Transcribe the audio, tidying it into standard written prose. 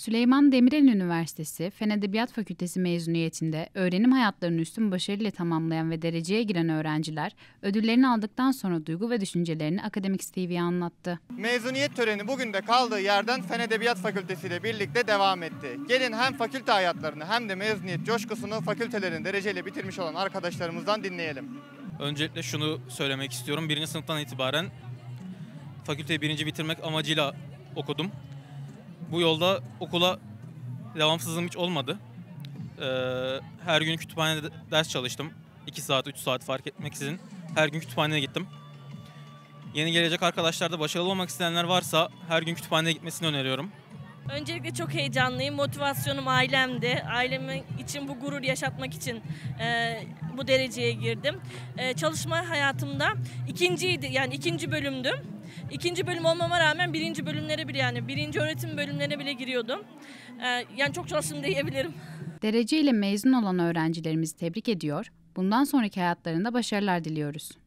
Süleyman Demirel Üniversitesi Fen Edebiyat Fakültesi mezuniyetinde öğrenim hayatlarını üstün başarıyla tamamlayan ve dereceye giren öğrenciler ödüllerini aldıktan sonra duygu ve düşüncelerini Akademiks TV'ye anlattı. Mezuniyet töreni bugün de kaldığı yerden Fen Edebiyat Fakültesi ile birlikte devam etti. Gelin hem fakülte hayatlarını hem de mezuniyet coşkusunu fakültelerin dereceyle bitirmiş olan arkadaşlarımızdan dinleyelim. Öncelikle şunu söylemek istiyorum. Birinci sınıftan itibaren fakülteyi birinci bitirmek amacıyla okudum. Bu yolda okula devamsızlığım hiç olmadı. Her gün kütüphanede ders çalıştım. 2 saat, 3 saat fark etmeksizin her gün kütüphaneye gittim. Yeni gelecek arkadaşlarda başarılı olmak isteyenler varsa her gün kütüphaneye gitmesini öneriyorum. Öncelikle çok heyecanlıyım. Motivasyonum ailemdi. Ailem için bu gurur yaşatmak için bu dereceye girdim. Çalışma hayatımda ikinci bölümdüm. İkinci bölüm olmama rağmen birinci bölümlere bile birinci öğretim bölümlerine bile giriyordum. Yani çok çalıştım diyebilirim. Dereceyle mezun olan öğrencilerimizi tebrik ediyor, bundan sonraki hayatlarında başarılar diliyoruz.